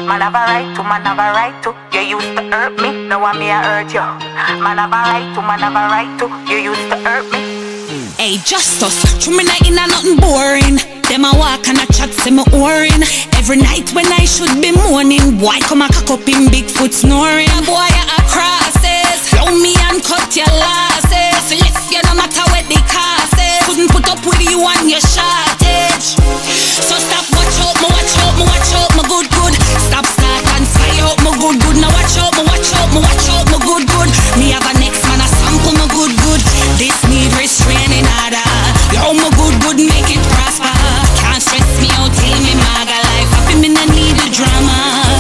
Man have a right to, man have a right to. You used to hurt me, now I me I hurt you. Man have a right to, man have a right to. You used to hurt me. Hey, Justus, true me not in a nothing boring. Them a walk and a chat say me orin'. Every night when I should be mourning, boy come a cock up in Bigfoot snoring. Boy you a crosses, blow me and cut your losses. Left you no matter what the cost is. Couldn't put up with you on your shortage. So stop, watch out, me watch out, me watch out, me good good. Stop, start and fire out, me good good. Now watch out, me watch out, me watch out, me good good. Me have a next man a sample, me good good. This need restraining order. Yo, me good good, make it prosper. Can't stress me out, tell me maga life. Happy me no need the drama.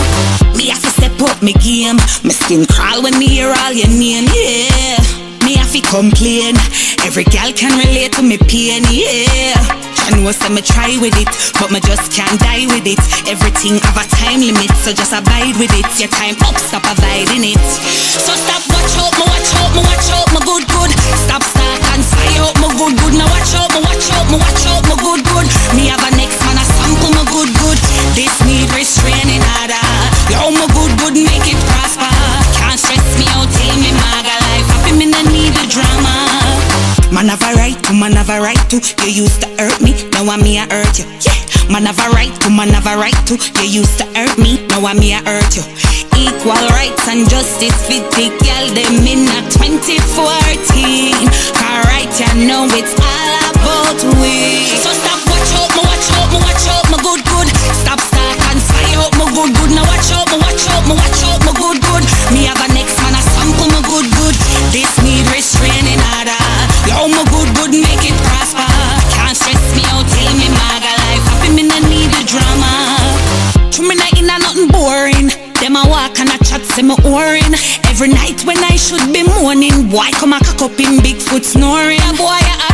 Me have to step up me game. My skin crawl when me hear all your name, yeah. Me have to complain. Every gal can relate to me pain, yeah. I know say me try with it, but me just can't die with it. Everything have a time limit, so just abide with it. Your time up, stop abiding it. So stop, watch out, me watch out, me watch out, me good good. Stop, start and fire out, me good good. Now watch out, me watch out, me watch out, me good good. Me have a next man a sample, me good good. This need restraining order. Yo, me good good, make it prosper. Can't stress me out, tell me maga life. Happy me no need the drama. Man have a right to, man have a right to. You used to hurt me, now I me I hurt you. Yeah, man have a right to, man have a right to. You used to hurt me, now I me I hurt you. Equal rights and justice fit the girl them in a 2014. Cause right you know it's all about we. So stop, watch out, me watch out, me watch out, me good good. Stop, start and fire out, me good good. Now watch out, me watch out, me watch out, me good good. Me have a next man a sample, me good good. This need restraining order. Yo, me good good, make it prosper. Can't stress me out, tell me maga life. Happy me no need the drama. True me not in a nothing boring. Them a walk and a chat say me orin'. Every night when I should be mourning, boy come a cock up in Bigfoot snoring. Boy you a